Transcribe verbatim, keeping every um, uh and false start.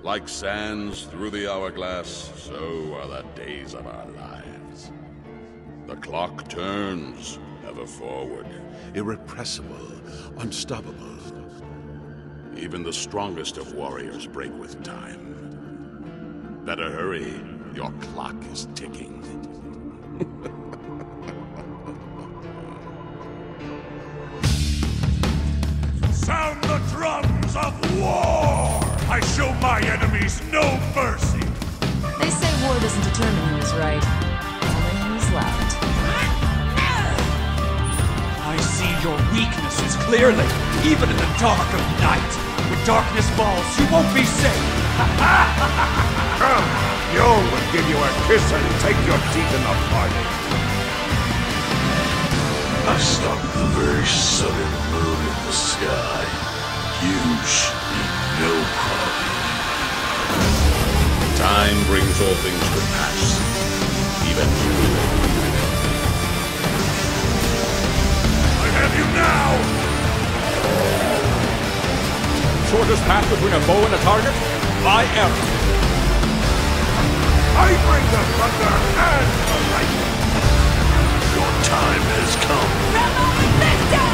Like sands through the hourglass, so are the days of our lives. The clock turns, ever forward, irrepressible, unstoppable. Even the strongest of warriors break with time. Better hurry, your clock is ticking. Sound the drums of war! I show my enemies no mercy! They say war doesn't determine who is right, only who is left. I see your weaknesses clearly, even in the dark of night. When darkness falls, you won't be safe! Come! Yol will give you a kiss and take your teeth in the party! I stopped the very sudden moon in the sky. You should be no problem. Time brings all things to pass, even you. I have you now! Shortest path between a bow and a target? My arrow. I bring the thunder and the lightning! Your time has come. Rebel resistance!